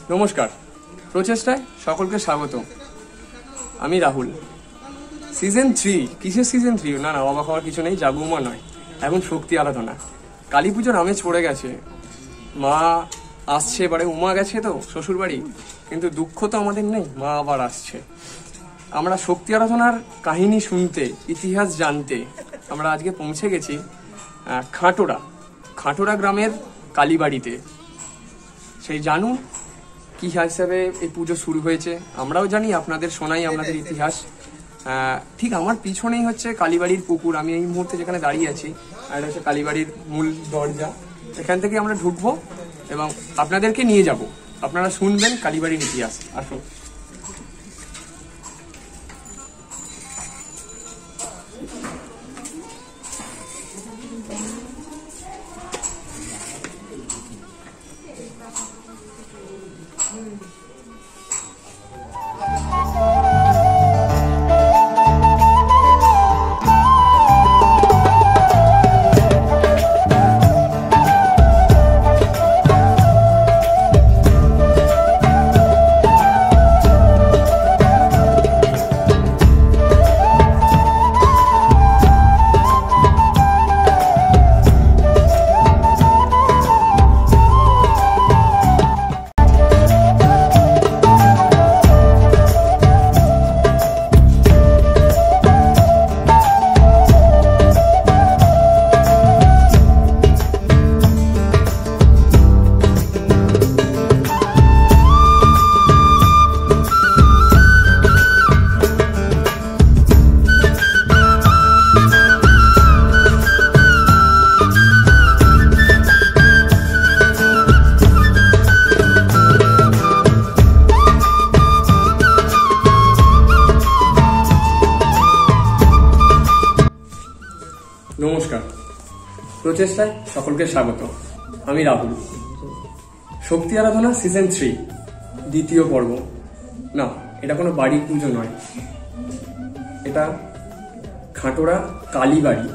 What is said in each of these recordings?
নমস্কার, প্রচেষ্টায় সকলকে স্বাগত। আমি রাহুল। সিজন 3, কিসের সিজন 3? না অবাক হওয়ার কিছু নেই, জাগুমা নয়, এখন শক্তি আরাধনা। কালী পুজোর আমেজ পড়ে গেছে, মা আসছে, এবারে উমা গেছে তো শ্বশুর বাড়ি, কিন্তু দুঃখ তো আমাদের নেই, মা আবার আসছে। আমরা শক্তি আরাধনার কাহিনী শুনতে, ইতিহাস জানতে আমরা আজকে পৌঁছে গেছি খাটোরা গ্রামের কালীবাড়িতে। সেই জানুন কি হিসাবে এই পুজো শুরু হয়েছে, আমরাও জানি, আপনাদের শোনাই আপনাদের ইতিহাস। ঠিক আমার পিছনেই হচ্ছে কালীবাড়ির পুকুর। আমি এই মুহূর্তে যেখানে দাঁড়িয়ে আছি, আর এটা হচ্ছে কালীবাড়ির মূল দরজা। এখান থেকে আমরা ঢুকবো এবং আপনাদেরকে নিয়ে যাব, আপনারা শুনবেন কালীবাড়ির ইতিহাস। আসুন। নমস্কার, প্রচেষ্টায় সকলকে স্বাগত। আমি রাহুল। শক্তি আরাধনা সিজন 3, দ্বিতীয় পর্ব। না, এটা কোনো বাড়ির পুজো নয়, এটা খাটোরা কালীবাড়ি।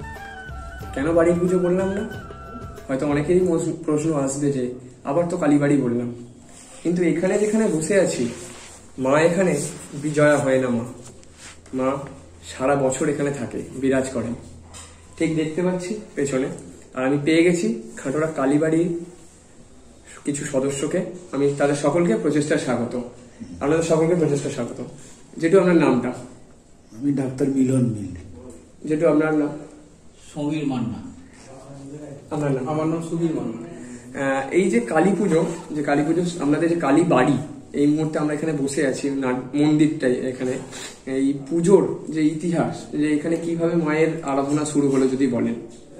কেন বাড়ির পুজো বললাম না? হয়তো অনেকেরই প্রশ্ন আসবে যে আবার তো কালীবাড়ি বললাম, কিন্তু এখানে যেখানে বসে আছি, মা এখানে বিজয়া হয় না। মা সারা বছর এখানে থাকে, বিরাজ করেন। ঠিক দেখতে পাচ্ছি পেছনে। আর আমি পেয়ে গেছি খাটোরা কালীবাড়ির কিছু সদস্যকে। আমি তাদের সকলকে প্রচেষ্টায় স্বাগত। আপনাদের সকলকে প্রচেষ্টায় স্বাগত। যেটু আপনার নামটা? আমি ডাক্তার মিলন মিল। যেটু আপনার নাম? সমীর মান্না। আপনার নাম? আমার নাম সুবীর মান্না। এই যে কালী পুজো, আপনাদের যে কালী বাড়ি, এই মুহূর্তে আমরা এখানে বসে আছি মন্দিরটাই এখানে, এই পুজোর যে ইতিহাস, যে এখানে কিভাবে মায়ের আরাধনা শুরু হলো যদি বলেন।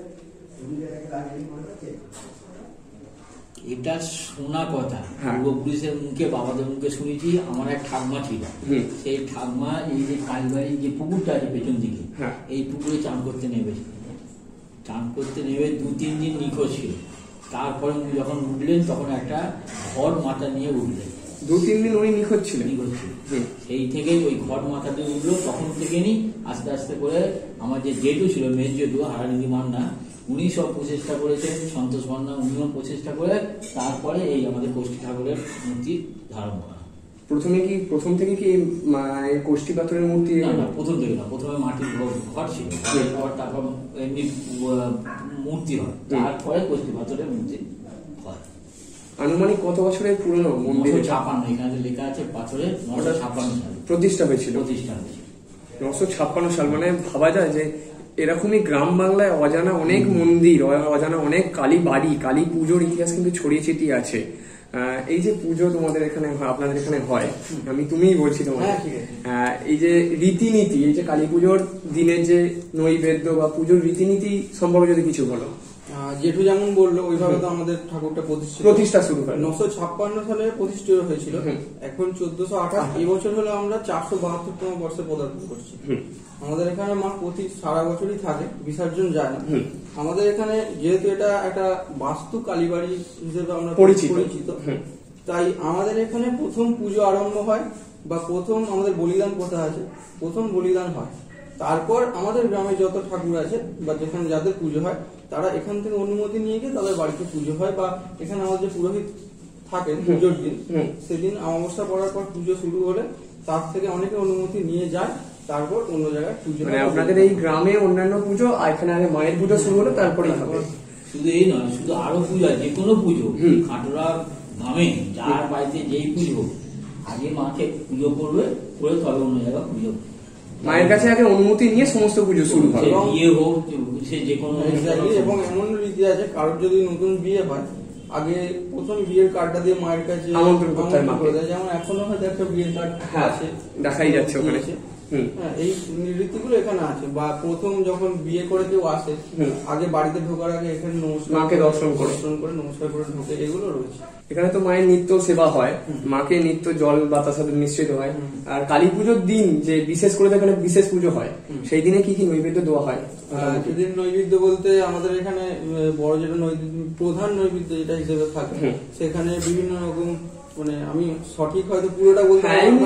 এটা শোনা কথা, পূর্বপুরুষের মুখে, বাবাদের মুখে শুনেছি। আমার এক ঠাকমা ছিল, সেই ঠাকমা এই যে কালীবাড়ির যে পুকুরটা আছে পেছন দিকে, এই পুকুরে চান করতে নেমেছিল। চান করতে নেমে 2-3 দিন নিখোঁজ ছিল। তারপরে উনি যখন উঠলেন তখন একটা ঘর মাথা নিয়ে উঠলেন। 2-3 দিন উনি নিখোঁজ ছিলেন। সেই থেকেই ওই ঘর মাথাতে উঠলো। তখন থেকে নি আস্তে আস্তে করে আমার যে জেঠু ছিল, মেয়ের জেঠু হারানিধি মান্না, উনি সব প্রচেষ্টা করেছেন। সন্তোষ মান্না উনিও প্রচেষ্টা করে তারপরে এই আমাদের কোষ্ঠী ঠাকুরের মূর্তি ধারণ করা। প্রথম থেকে কি মায়ের কোষ্ঠী পাথরের মূর্তি? না, প্রথম থেকে না। প্রথমে মাটির ঘর ছিল, তারপর এমনি মূর্তি হয়, তারপরে কোষ্ঠী পাথরের মূর্তি হয়। আনুমানিক কত বছরের পুরনো মন্দির? 956, এখানে লেখা আছে পাথরে 956 সালে প্রতিষ্ঠা হয়েছিল। 956 সাল, মানে ভাবা যায় যে এরকমই গ্রাম বাংলায় অজানা অনেক মন্দির, অজানা অনেক কালী বাড়ি, কালী পুজোর ইতিহাস কিন্তু ছড়িয়ে ছিটিয়ে আছে। এই যে পুজো তোমাদের এখানে, আপনাদের এখানে হয়, তুমিই বলছি তোমাদের, এই যে রীতিনীতি, এই যে কালী পুজোর দিনের যে নৈবেদ্য বা পুজোর রীতিনীতি সম্পর্কে যদি কিছু বলো। জেঠু যেমন বললো ওইভাবে তো আমাদের ঠাকুরটা প্রতিষ্ঠা শুরু হয় 956 সালে প্রতিষ্ঠিত হয়েছিল। এখন 1428, এই বছর হলো আমরা 472তম বর্ষে পদার্পণ করছি। আমাদের এখানে মা প্রতি সারা বছরই থাকে, বিসর্জন যায় না। আমাদের এখানে যেহেতু এটা একটা বাস্তু কালীবাড়ি হিসেবে আমরা পরিচিত, তাই আমাদের এখানে প্রথম পুজো আরম্ভ হয় বা প্রথম আমাদের বলিদান প্রথা আছে, প্রথম বলিদান হয়। তারপর আমাদের গ্রামে যত ঠাকুর আছে বা যেখানে যাদের পুজো হয়, তারা এখান থেকে অনুমতি নিয়ে গিয়ে তাদের বাড়িতে পুজো হয়, বা এখানে আমাদের যে পুরোহিত থাকেন পুজোর দিন, সেদিন অমাবস্যা পড়ার পর পুজো শুরু হলে তার থেকে অনেকে অনুমতি নিয়ে যায়, তারপর অন্য জায়গায় পুজো। মানে আপনাদের এই গ্রামে অন্যান্য পুজো, এখানে আগে মায়ের পুজো শুরু হলো তারপরেই হবে। শুধু এই নয়, শুধু আরো পুজো, যে কোনো পুজো খাটোরা গ্রামে যার বাড়িতে যেই পুজো আগে মাকে পুজো করবে, করে তবে অন্য জায়গায় পুজো। মায়ের কাছে আগে অনুমতি নিয়ে সমস্ত পুজো শুরু হয়, বিয়ে হোক সে যে কোনো। এবং এমন রীতি আছে, কারোর যদি নতুন বিয়ে হয় আগে প্রথম বিয়ের কার্ডটা দিয়ে মায়ের কাছে আমন্ত্রণ করতে হয়। যেমন এখনো হয়তো একটা বিয়ের কার্ড আছে, দেখাই যাচ্ছে ওখানে। হ্যাঁ, এই রীতিগুলো এখানে আছে। বা প্রথম যখন বিয়ে করে কেউ আসে, আগে বাড়িতে ঢোকার আগে এখানে মাকে দর্শন করে নমস্কার করে ঢোকে, এগুলো রয়েছে। এখানে তো মায়ের নিত্য সেবা হয়, মাকে নিত্য জল বাতাসা নিশ্চিত হয়। আর কালী পুজোর দিন যে বিশেষ করে এখানে বিশেষ পুজো হয়, সেই দিনে কি কি নৈবেদ্য দেওয়া হয়? সেদিন নৈবেদ্য বলতে আমাদের এখানে বড় যেটা নৈবেদ্য, প্রধান নৈবেদ্য যেটা হিসেবে থাকে, সেখানে বিভিন্ন রকম, মানে আমি সঠিক হয়তো পুরোটা বলতে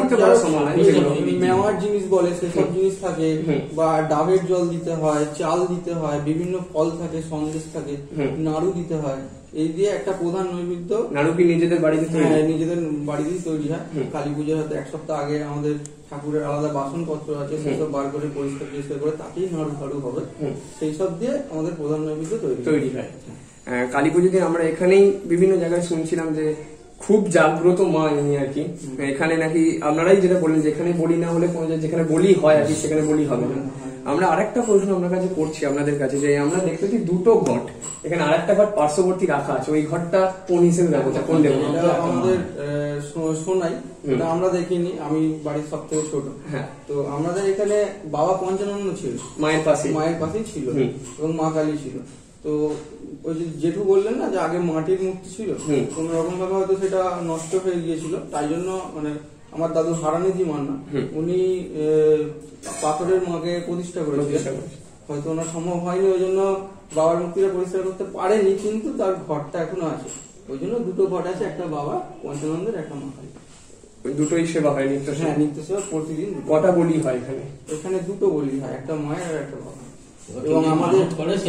মেওয়ার জিনিস বলে সেসব জিনিস থাকে, বা ডাবের জল দিতে হয়, চাল দিতে হয়, বিভিন্ন ফল থাকে, সন্দেশ থাকে, নাড়ু দিতে হয়। এই দিয়ে একটা প্রধান নৈবেদ্য। নাড়ু কি নিজেদের বাড়িতে? হ্যাঁ, নিজেদের বাড়িতেই তৈরি হয়। কালী পুজোর হয়তো এক সপ্তাহ আগে আমাদের ঠাকুরের আলাদা বাসনপত্র আছে, সেসব বার করে পরিষ্কার করে তাতেই নাড়ু ফাড়ু হবে, সেই সব দিয়ে আমাদের প্রধান নৈবেদ্য তৈরি হয়। কালী পুজো দিন আমরা এখানেই বিভিন্ন জায়গায় শুনছিলাম যে খুব জাগ্রত মা ইনি আর কি। এখানে নাকি আপনারাই যেটা বললেন, যেখানে বলি না হলে কোনো যেখানে বলি হয় আর কি, সেখানে বলি হবে না। আমরা আরেকটা প্রশ্ন আপনার কাছে করছি, আপনাদের কাছে, যে আমরা দেখতেছি দুটো ঘট, এখানে আরেকটা ঘট পার্শ্ববর্তী রাখা আছে, ওই ঘরটা কোন হিসেবে ব্যবহার, কোন দেবতা? আমাদের সোনাই, আমরা দেখিনি, আমি বাড়ির সব থেকে ছোট। হ্যাঁ, তো আমাদের এখানে বাবা পঞ্চানন্দ ছিল, মায়ের পাশেই ছিল, এবং মা কালী ছিল। তো ওই যে জেঠু বললেন না যে আগে মাটির মূর্তি ছিল, কোন রকম ভাবে হয়তো সেটা নষ্ট হয়ে গিয়েছিল, তাই জন্য মানে আমার দাদু হারানিজি মান্না উনি পাথরের মাকে প্রতিষ্ঠা করেছিলেন। হয়তো ওনার সম্ভব হয়নি, ওই জন্য বাবার মূর্তিটা পরিষ্কার করতে পারেনি, কিন্তু তার ঘরটা এখনো আছে। ওই জন্য দুটো ঘট আছে, একটা বাবা পঞ্চানন্দের, একটা মা কালী। ওই দুটোই সেবা হয় নিত্য? হ্যাঁ, নিত্য সেবা প্রতিদিন। কটা বলি হয় এখানে? এখানে দুটো বলি হয়, একটা মায়ের আর একটা বাবা। এবং আমাদের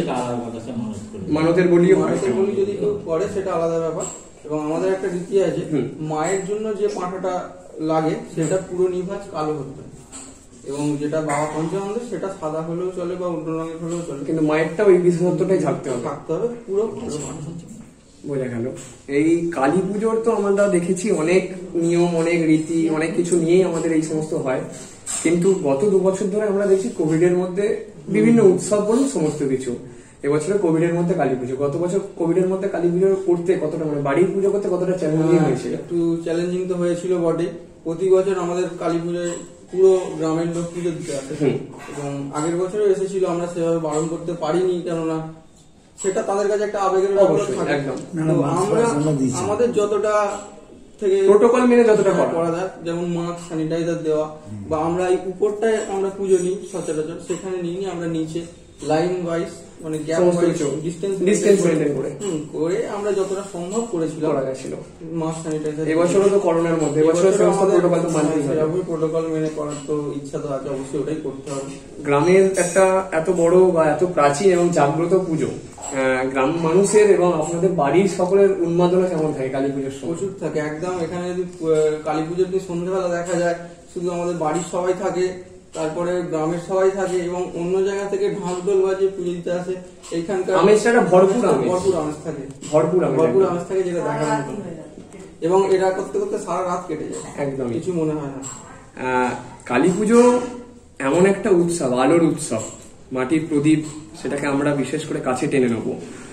মানতের বলি যদি কেউ করে সেটা আলাদা ব্যাপার। এবং আমাদের একটা রীতি আছে, মায়ের জন্য যে পাঁঠাটা লাগে সেটা পুরো নিভাজ কালো হতে হবে, এবং যেটা বাবা পঞ্চানন্দের সেটা সাদা হলেও চলে বা অন্য রঙের হলেও চলে, কিন্তু মায়েরটা ওই বিশেষত্বটাই থাকতে হবে পুরো। বোঝা গেল। এই কালী পুজোর তো আমরা দেখেছি অনেক নিয়ম, অনেক রীতি, অনেক কিছু নিয়েই আমাদের এই সমস্ত হয়, কিন্তু গত 2 বছর ধরে আমরা দেখছি কোভিড এর মধ্যে বিভিন্ন উৎসব বলুন সমস্ত কিছু। এবছরে কোভিড এর মধ্যে কালী পুজো, গত বছর কোভিড এর মধ্যে কালী পুজো করতে কতটা, মানে বাড়ির পুজো করতে কতটা চ্যালেঞ্জিং হয়েছিল? একটু চ্যালেঞ্জিং তো হয়েছিল বটে। প্রতি বছর আমাদের কালী পুজোয় পুরো গ্রামের লোক পুজো দিতে আসে, এবং আগের বছরও এসেছিল, আমরা সেভাবে বারণ করতে পারিনি, কেননা সেটা তাদের কাছে একটা আবেগের ব্যাপার থাকে। আমরা আমাদের যতটা থেকে প্রোটোকল মেনে যতটা করা যায়, যেমন মাস্ক, স্যানিটাইজার দেওয়া, বা আমরা এই উপরটায় আমরা পুজো নিই সচরাচর, সেখানে নিয়ে আমরা নিচে লাইন ওয়াইজ মানে গ্যাপ ওয়াইজ ডিসটেন্স মেইনটেইন করে আমরা যতটা সম্ভব করেছিলাম, মাস্ক, স্যানিটাইজার। এবছরও তো করোনার মধ্যে, এবছর সমস্ত প্রোটোকল তো মানতেই হবে, প্রোটোকল মেনে করার তো ইচ্ছা তো আছে, অবশ্যই ওটাই করতে হবে। গ্রামের একটা এত বড় বা এত প্রাচীন এবং জাগ্রত পুজো, গ্রাম মানুষের এবং আপনাদের বাড়ির সকলের উন্মাদনা কেমন থাকে কালী পুজোর সময়? প্রচুর থাকে একদম। এখানে যদি কালী পুজোর দিন সন্ধ্যাবেলা দেখা যায়, শুধু আমাদের বাড়ির সবাই থাকে, তারপরে গ্রামের সবাই থাকে, এবং অন্য জায়গা থেকে ঢাক ঢোল বাজিয়ে পুজো দিতে আসে। এইখানকার আমেজটা ভরপুর আমেজ থাকে, ভরপুর আমেজ থাকে, যেটা দেখার মতো। এবং এটা করতে করতে সারা রাত কেটে যায়, একদম কিছু মনে হয় না। কালী পুজো এমন একটা উৎসব, আলোর উৎসব, মাটির প্রদীপ, সেটাকে আমরা বিশেষ করে কাছে টেনে নেব।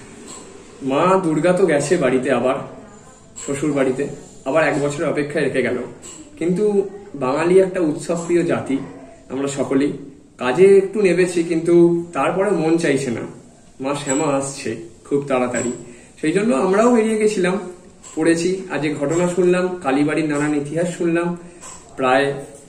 মা দুর্গা তো গেছে বাড়িতে, আবার শ্বশুর বাড়িতে, আবার 1 বছরের অপেক্ষায় রেখে গেল, কিন্তু বাঙালি একটা উৎসব প্রিয় জাতি, আমরা সকলেই কাজে একটু নেবেছি, কিন্তু তারপরে মন চাইছে না, মা শ্যামা আসছে খুব তাড়াতাড়ি, সেই জন্য আমরাও বেরিয়ে গেছিলাম, পড়েছি। আজ ঘটনা শুনলাম, কালীবাড়ির নানান ইতিহাস শুনলাম, প্রায়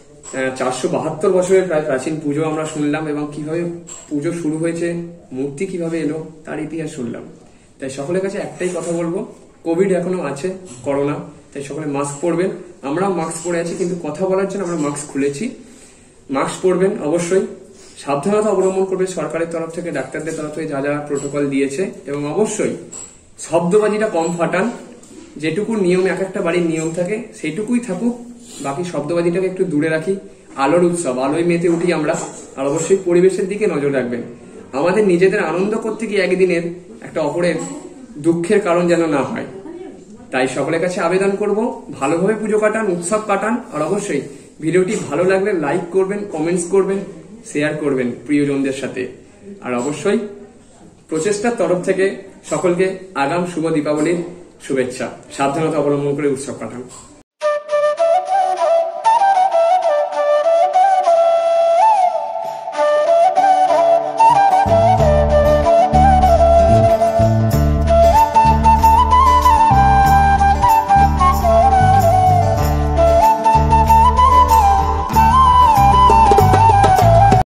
472 বছরের প্রায় প্রাচীন পুজো আমরা শুনলাম, এবং কিভাবে পুজো শুরু হয়েছে, মূর্তি কিভাবে এলো তার ইতিহাস শুনলাম। তাই সকলের কাছে একটাই কথা বলবো, কোভিড এখনো আছে, করোনা, তাই সকলে মাস্ক পরবেন। আমরাও মাস্ক পরে আছি, কিন্তু কথা বলার জন্য আমরা মাস্ক খুলেছি। মাস্ক পরবেন অবশ্যই, সাবধানতা অবলম্বন করবে সরকারের তরফ থেকে, ডাক্তারদের তরফ থেকে যা যা প্রোটোকল দিয়েছে, এবং অবশ্যই শব্দবাজিটা কম ফাটান, যেটুকু নিয়ম, এক একটা বাড়ির নিয়ম থাকে সেইটুকুই থাকুক, বাকি শব্দবাজিটাকে একটু দূরে রাখি। আলোর উৎসব, আলোয় মেতে উঠি আমরা। আর অবশ্যই পরিবেশের দিকে নজর রাখবেন। আমাদের নিজেদের আনন্দ করতে গিয়ে একদিনের একটা অপরের দুঃখের কারণ যেন না হয়। তাই সকলের কাছে আবেদন করব, ভালোভাবে পুজো কাটান, উৎসব কাটান। আর অবশ্যই ভিডিওটি ভালো লাগলে লাইক করবেন, কমেন্টস করবেন, শেয়ার করবেন প্রিয়জনদের সাথে। আর অবশ্যই প্রচেষ্টার তরফ থেকে সকলকে আগাম শুভ দীপাবলির শুভেচ্ছা। সাবধানতা অবলম্বন করে উৎসব কাটান।